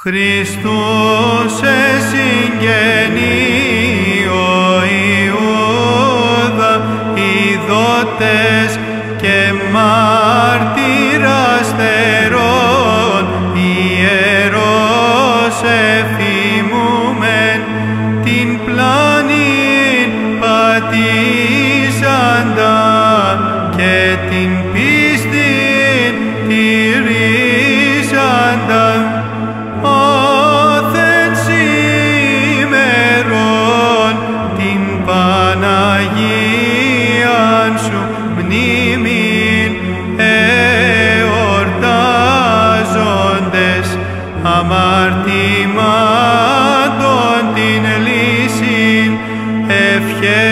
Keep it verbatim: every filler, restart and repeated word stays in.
Χριστούς εσυγγενεί ο Ιούδα, ειδότες και μάρτυρας θερών, ιερός εφημούμεν την πλάνην πατήσαντα και την πίστην τηρήσαντα. Όθεν σήμερον την Παναγίαν σου μνήμην εορτάζοντες, αμαρτημάτων την λύσιν ευχέ